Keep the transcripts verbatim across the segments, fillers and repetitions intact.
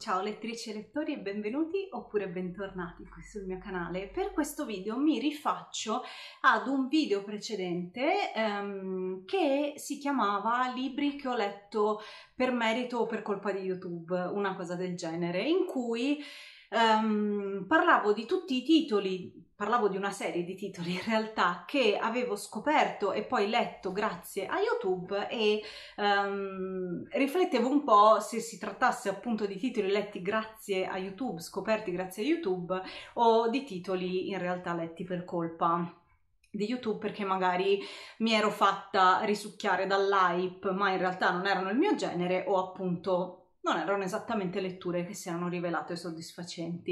Ciao lettrici e lettori e benvenuti oppure bentornati qui sul mio canale. Per questo video mi rifaccio ad un video precedente ehm, che si chiamava Libri che ho letto per merito o per colpa di YouTube, una cosa del genere, in cui Um, parlavo di tutti i titoli, parlavo di una serie di titoli in realtà che avevo scoperto e poi letto grazie a YouTube e um, riflettevo un po' se si trattasse appunto di titoli letti grazie a YouTube, scoperti grazie a YouTube, o di titoli in realtà letti per colpa di YouTube perché magari mi ero fatta risucchiare dall'hype ma in realtà non erano il mio genere, o appunto non erano esattamente letture che si erano rivelate soddisfacenti.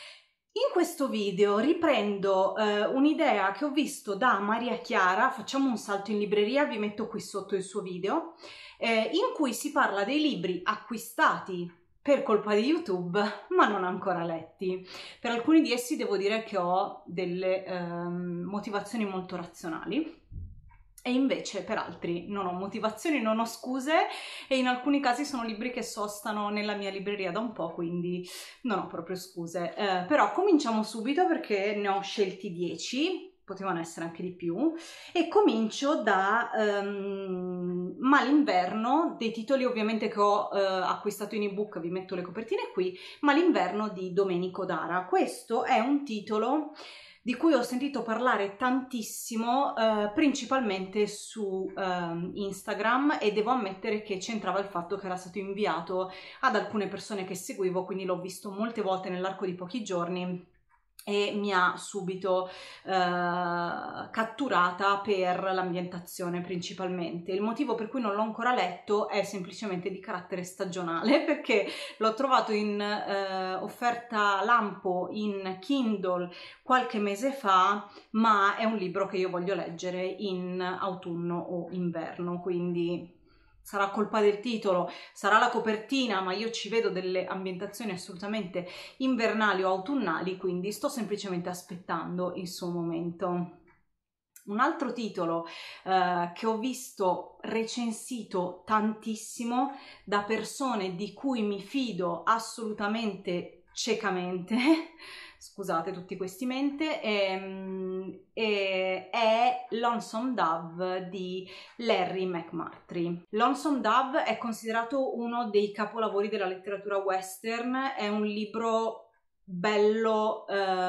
In questo video riprendo eh, un'idea che ho visto da Maria Chiara, facciamo un salto in libreria, vi metto qui sotto il suo video, eh, in cui si parla dei libri acquistati per colpa di YouTube ma non ancora letti. Per alcuni di essi devo dire che ho delle eh, motivazioni molto razionali, e invece per altri non ho motivazioni, non ho scuse, e in alcuni casi sono libri che sostano nella mia libreria da un po', quindi non ho proprio scuse. Eh, però cominciamo subito perché ne ho scelti dieci, potevano essere anche di più, e comincio da um, Malinverno, dei titoli ovviamente che ho uh, acquistato in ebook, vi metto le copertine qui. Malinverno di Domenico Dara. Questo è un titolo di cui ho sentito parlare tantissimo, eh, principalmente su eh, Instagram, e devo ammettere che c'entrava il fatto che era stato inviato ad alcune persone che seguivo, quindi l'ho visto molte volte nell'arco di pochi giorni e mi ha subito eh, catturata per l'ambientazione principalmente. Il motivo per cui non l'ho ancora letto è semplicemente di carattere stagionale, perché l'ho trovato in eh, offerta lampo in Kindle qualche mese fa, ma è un libro che io voglio leggere in autunno o inverno, quindi sarà colpa del titolo, sarà la copertina, ma io ci vedo delle ambientazioni assolutamente invernali o autunnali, quindi sto semplicemente aspettando il suo momento. Un altro titolo eh, che ho visto recensito tantissimo da persone di cui mi fido assolutamente ciecamente, scusate tutti questi mente, è, è, è Lonesome Dove di Larry McMurtry. Lonesome Dove è considerato uno dei capolavori della letteratura western, è un libro bello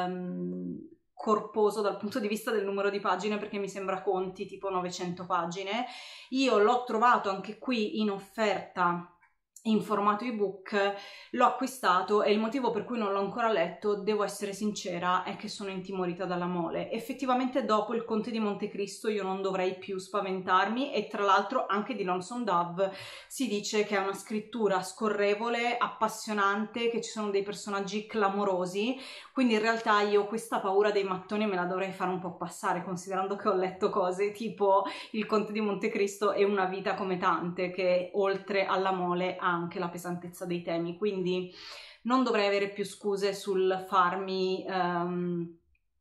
um, corposo dal punto di vista del numero di pagine, perché mi sembra conti tipo novecento pagine. Io l'ho trovato anche qui in offerta in formato ebook, l'ho acquistato e il motivo per cui non l'ho ancora letto, devo essere sincera, è che sono intimorita dalla mole. Effettivamente dopo Il Conte di Montecristo io non dovrei più spaventarmi, e tra l'altro anche di Lonesome Dove si dice che è una scrittura scorrevole, appassionante, che ci sono dei personaggi clamorosi, quindi in realtà io questa paura dei mattoni me la dovrei fare un po' passare, considerando che ho letto cose tipo Il Conte di Montecristo e Una vita come tante, che oltre alla mole ha anche la pesantezza dei temi, quindi non dovrei avere più scuse sul farmi um,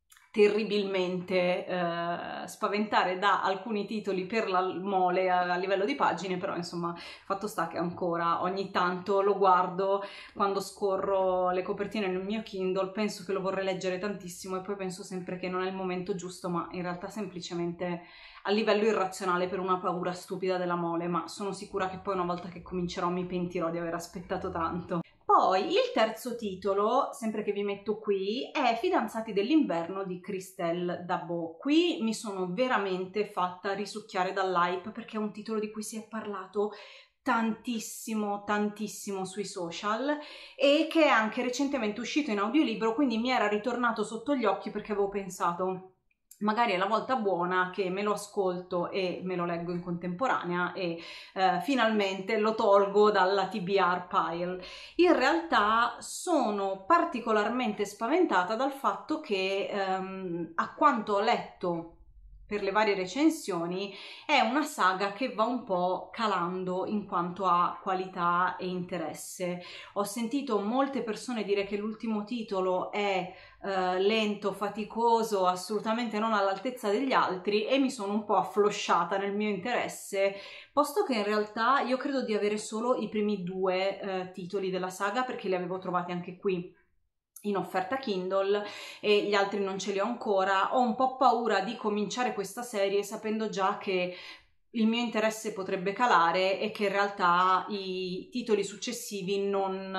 terribilmente uh, spaventare da alcuni titoli per la mole a, a livello di pagine. Però insomma, fatto sta che ancora ogni tanto lo guardo quando scorro le copertine nel mio Kindle, penso che lo vorrei leggere tantissimo e poi penso sempre che non è il momento giusto, ma in realtà semplicemente a livello irrazionale per una paura stupida della mole, ma sono sicura che poi una volta che comincerò mi pentirò di aver aspettato tanto. Poi il terzo titolo, sempre che vi metto qui, è Fidanzati dell'inverno di Christelle Dabo. Qui mi sono veramente fatta risucchiare dall'hype, perché è un titolo di cui si è parlato tantissimo tantissimo sui social e che è anche recentemente uscito in audiolibro, quindi mi era ritornato sotto gli occhi perché avevo pensato magari è la volta buona che me lo ascolto e me lo leggo in contemporanea e eh, finalmente lo tolgo dalla T B R pile. In realtà sono particolarmente spaventata dal fatto che ehm, a quanto ho letto per le varie recensioni, è una saga che va un po' calando in quanto a qualità e interesse. Ho sentito molte persone dire che l'ultimo titolo è uh, lento, faticoso, assolutamente non all'altezza degli altri, e mi sono un po' afflosciata nel mio interesse, posto che in realtà io credo di avere solo i primi due uh, titoli della saga, perché li avevo trovati anche qui in offerta Kindle e gli altri non ce li ho ancora. Ho un po' paura di cominciare questa serie sapendo già che il mio interesse potrebbe calare e che in realtà i titoli successivi non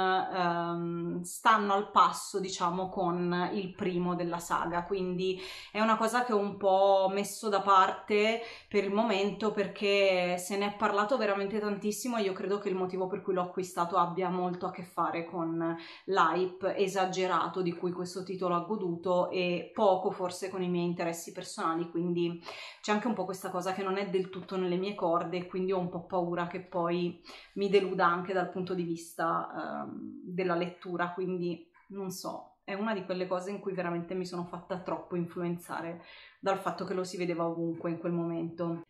ehm, stanno al passo, diciamo, con il primo della saga, quindi è una cosa che ho un po' messo da parte per il momento, perché se ne è parlato veramente tantissimo e io credo che il motivo per cui l'ho acquistato abbia molto a che fare con l'hype esagerato di cui questo titolo ha goduto e poco forse con i miei interessi personali, quindi c'è anche un po' questa cosa che non è del tutto nelle mie corde, quindi ho un po' paura che poi mi deluda anche dal punto di vista ehm, della lettura, quindi non so, è una di quelle cose in cui veramente mi sono fatta troppo influenzare dal fatto che lo si vedeva ovunque in quel momento.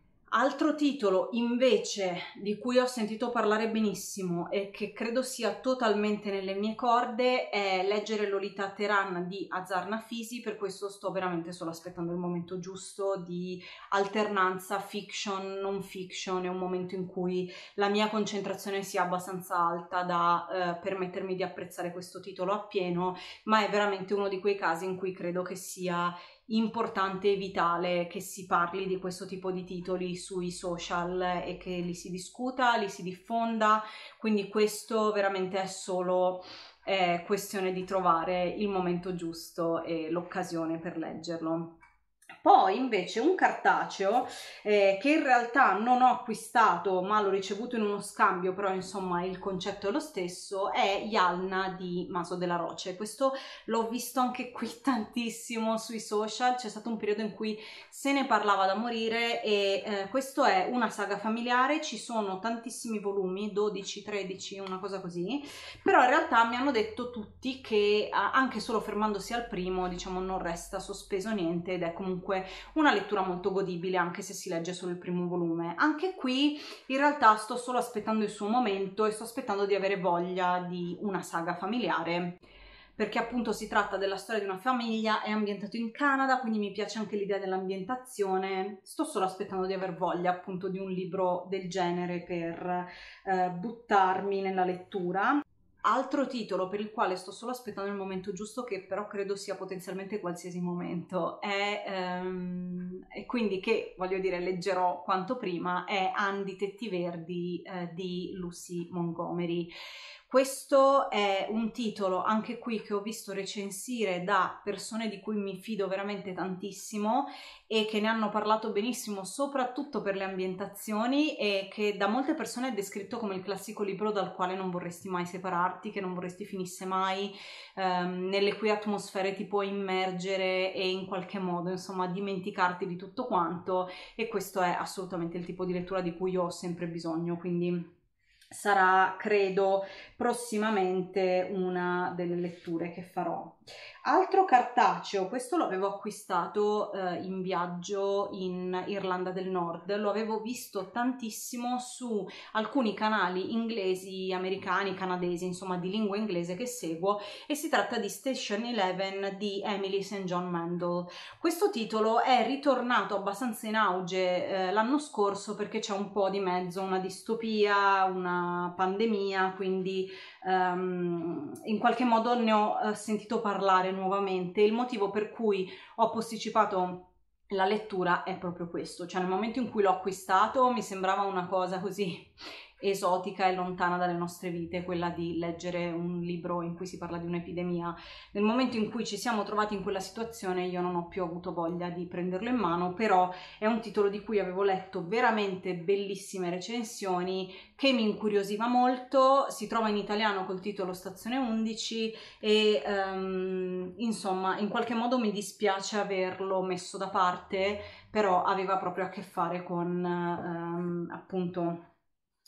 Altro titolo invece di cui ho sentito parlare benissimo e che credo sia totalmente nelle mie corde è leggere Lolita Teheran di Azar Nafisi. Per questo sto veramente solo aspettando il momento giusto di alternanza fiction, non fiction. È un momento in cui la mia concentrazione sia abbastanza alta da eh, permettermi di apprezzare questo titolo appieno, ma è veramente uno di quei casi in cui credo che sia importante e vitale che si parli di questo tipo di titoli sui social e che li si discuta, li si diffonda, quindi questo veramente è solo eh, questione di trovare il momento giusto e l'occasione per leggerlo. Poi invece un cartaceo eh, che in realtà non ho acquistato ma l'ho ricevuto in uno scambio, però insomma il concetto è lo stesso, è Yalna di Maso della Roce. Questo l'ho visto anche qui tantissimo sui social, c'è stato un periodo in cui se ne parlava da morire e eh, questo è una saga familiare, ci sono tantissimi volumi, dodici, tredici, una cosa così, però in realtà mi hanno detto tutti che anche solo fermandosi al primo, diciamo, non resta sospeso niente ed è comunque una lettura molto godibile anche se si legge solo il primo volume. Anche qui in realtà sto solo aspettando il suo momento e sto aspettando di avere voglia di una saga familiare, perché appunto si tratta della storia di una famiglia, è ambientato in Canada, quindi mi piace anche l'idea dell'ambientazione. Sto solo aspettando di aver voglia appunto di un libro del genere per eh, buttarmi nella lettura. Altro titolo per il quale sto solo aspettando il momento giusto, che però credo sia potenzialmente qualsiasi momento, è, um, e quindi che voglio dire leggerò quanto prima, è Andy Tetti Verdi eh, di Lucy Montgomery. Questo è un titolo anche qui che ho visto recensire da persone di cui mi fido veramente tantissimo e che ne hanno parlato benissimo, soprattutto per le ambientazioni, e che da molte persone è descritto come il classico libro dal quale non vorresti mai separarti, che non vorresti finisse mai, ehm, nelle cui atmosfere ti puoi immergere e in qualche modo insomma dimenticarti di tutto quanto, e questo è assolutamente il tipo di lettura di cui io ho sempre bisogno, quindi sarà credo prossimamente una delle letture che farò. Altro cartaceo, questo l'avevo acquistato eh, in viaggio in Irlanda del Nord, lo avevo visto tantissimo su alcuni canali inglesi, americani, canadesi, insomma di lingua inglese che seguo, e si tratta di Station Eleven di Emily Saint John Mandel. Questo titolo è ritornato abbastanza in auge eh, l'anno scorso perché c'è un po' di mezzo una distopia, una pandemia, quindi um, in qualche modo ne ho uh, sentito parlare nuovamente. Il motivo per cui ho posticipato la lettura è proprio questo, cioè nel momento in cui l'ho acquistato mi sembrava una cosa così esotica e lontana dalle nostre vite, quella di leggere un libro in cui si parla di un'epidemia. Nel momento in cui ci siamo trovati in quella situazione io non ho più avuto voglia di prenderlo in mano, però è un titolo di cui avevo letto veramente bellissime recensioni, che mi incuriosiva molto. Si trova in italiano col titolo Stazione undici e um, insomma in qualche modo mi dispiace averlo messo da parte, però aveva proprio a che fare con um, appunto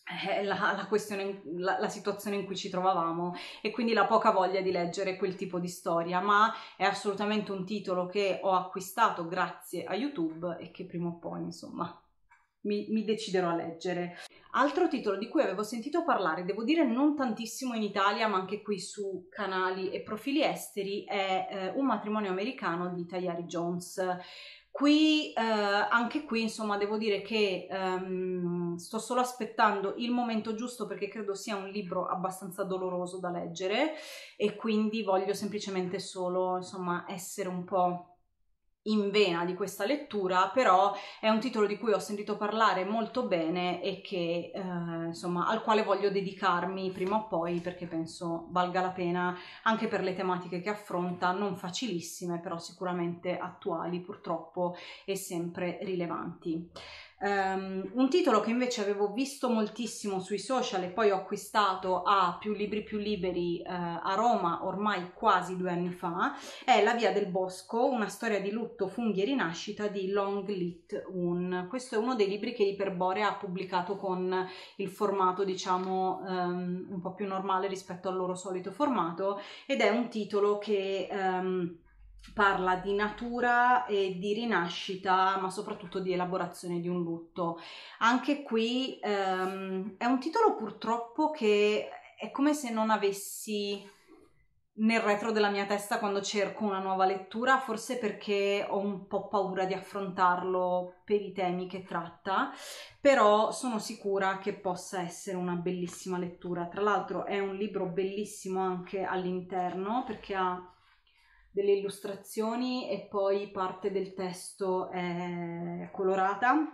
La, la questione, la, la situazione in cui ci trovavamo e quindi la poca voglia di leggere quel tipo di storia, ma è assolutamente un titolo che ho acquistato grazie a YouTube e che prima o poi, insomma, mi, mi deciderò a leggere. Altro titolo di cui avevo sentito parlare, devo dire non tantissimo in Italia, ma anche qui su canali e profili esteri, è eh, Un matrimonio americano di Tayari Jones. Qui, eh, anche qui, insomma, devo dire che um, sto solo aspettando il momento giusto perché credo sia un libro abbastanza doloroso da leggere e quindi voglio semplicemente solo, insomma, essere un po' in vena di questa lettura, però è un titolo di cui ho sentito parlare molto bene e che, eh, insomma, al quale voglio dedicarmi prima o poi perché penso valga la pena anche per le tematiche che affronta, non facilissime, però sicuramente attuali purtroppo e sempre rilevanti. Um, un titolo che invece avevo visto moltissimo sui social e poi ho acquistato a Più Libri Più Liberi uh, a Roma ormai quasi due anni fa è La Via del Bosco, una storia di lutto, funghi e rinascita di Long Lit Un. Questo è uno dei libri che Iperborea ha pubblicato con il formato, diciamo, um, un po' più normale rispetto al loro solito formato ed è un titolo che um, parla di natura e di rinascita, ma soprattutto di elaborazione di un lutto. Anche qui um, è un titolo purtroppo che è come se non avessi nel retro della mia testa quando cerco una nuova lettura, forse perché ho un po' paura di affrontarlo per i temi che tratta, però sono sicura che possa essere una bellissima lettura. Tra l'altro è un libro bellissimo anche all'interno perché ha delle illustrazioni e poi parte del testo è colorata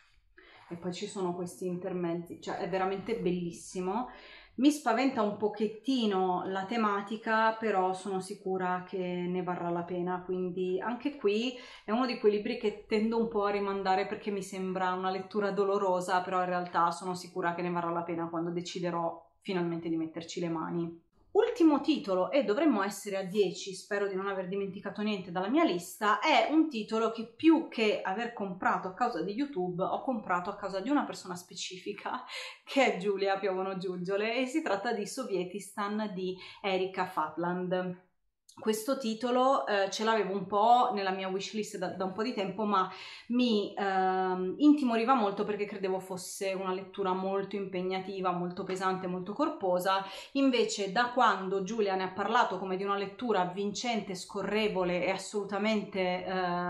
e poi ci sono questi intermezzi, cioè è veramente bellissimo. Mi spaventa un pochettino la tematica, però sono sicura che ne varrà la pena, quindi anche qui è uno di quei libri che tendo un po' a rimandare perché mi sembra una lettura dolorosa, però in realtà sono sicura che ne varrà la pena quando deciderò finalmente di metterci le mani. Ultimo titolo, e dovremmo essere a dieci, spero di non aver dimenticato niente dalla mia lista, è un titolo che più che aver comprato a causa di YouTube ho comprato a causa di una persona specifica che è Giulia Piovono Giuggiole e si tratta di Sovietistan di Erika Fatland. Questo titolo eh, ce l'avevo un po' nella mia wishlist da, da un po' di tempo, ma mi eh, intimoriva molto perché credevo fosse una lettura molto impegnativa, molto pesante, molto corposa. Invece da quando Giulia ne ha parlato come di una lettura avvincente, scorrevole e assolutamente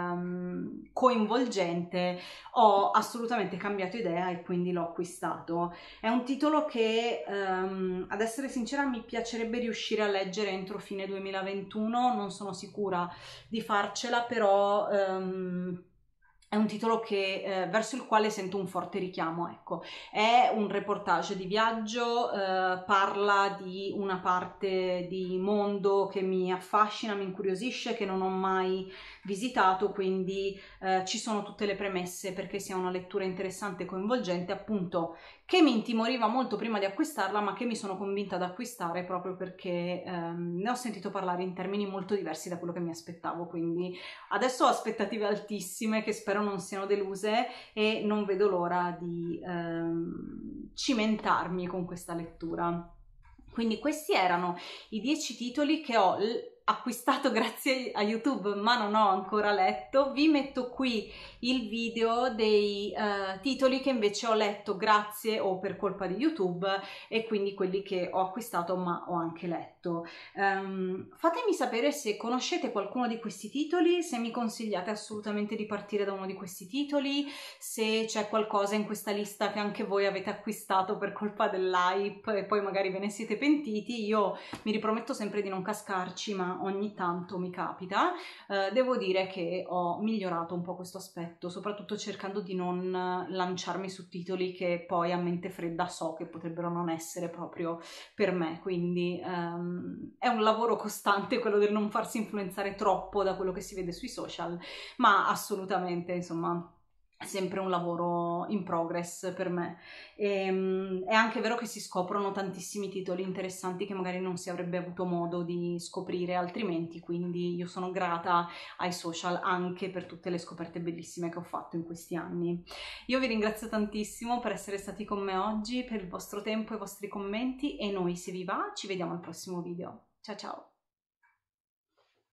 ehm, coinvolgente, ho assolutamente cambiato idea e quindi l'ho acquistato. È un titolo che, ehm, ad essere sincera, mi piacerebbe riuscire a leggere entro fine duemilaventuno. Non sono sicura di farcela, però um, è un titolo che, eh, verso il quale sento un forte richiamo, ecco. È un reportage di viaggio, eh, parla di una parte di mondo che mi affascina, mi incuriosisce, che non ho mai visitato, quindi eh, ci sono tutte le premesse perché sia una lettura interessante e coinvolgente, appunto, che mi intimoriva molto prima di acquistarla, ma che mi sono convinta ad acquistare proprio perché ehm, ne ho sentito parlare in termini molto diversi da quello che mi aspettavo, quindi adesso ho aspettative altissime che spero non siano deluse e non vedo l'ora di ehm, cimentarmi con questa lettura. Quindi questi erano i dieci titoli che ho acquistato grazie a YouTube ma non ho ancora letto. Vi metto qui il video dei uh, titoli che invece ho letto grazie o per colpa di YouTube e quindi quelli che ho acquistato ma ho anche letto. Um, fatemi sapere se conoscete qualcuno di questi titoli, se mi consigliate assolutamente di partire da uno di questi titoli, se c'è qualcosa in questa lista che anche voi avete acquistato per colpa dell'hype e poi magari ve ne siete pentiti. Io mi riprometto sempre di non cascarci, ma ogni tanto mi capita. Eh, devo dire che ho migliorato un po' questo aspetto, soprattutto cercando di non lanciarmi su titoli che poi a mente fredda so che potrebbero non essere proprio per me, quindi um, è un lavoro costante quello del non farsi influenzare troppo da quello che si vede sui social, ma assolutamente, insomma, è sempre un lavoro in progress per me. E, è anche vero che si scoprono tantissimi titoli interessanti che magari non si avrebbe avuto modo di scoprire altrimenti, quindi io sono grata ai social anche per tutte le scoperte bellissime che ho fatto in questi anni. Io vi ringrazio tantissimo per essere stati con me oggi, per il vostro tempo e i vostri commenti, e noi, se vi va, ci vediamo al prossimo video. Ciao ciao!